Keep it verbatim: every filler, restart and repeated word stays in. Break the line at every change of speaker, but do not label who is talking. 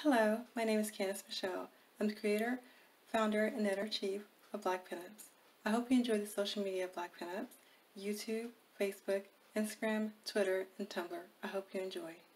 Hello, my name is Candice Michelle. I'm the creator, founder, and editor-in-chief of Black Pinups. I hope you enjoy the social media of Black Pinups, YouTube, Facebook, Instagram, Twitter, and Tumblr. I hope you enjoy.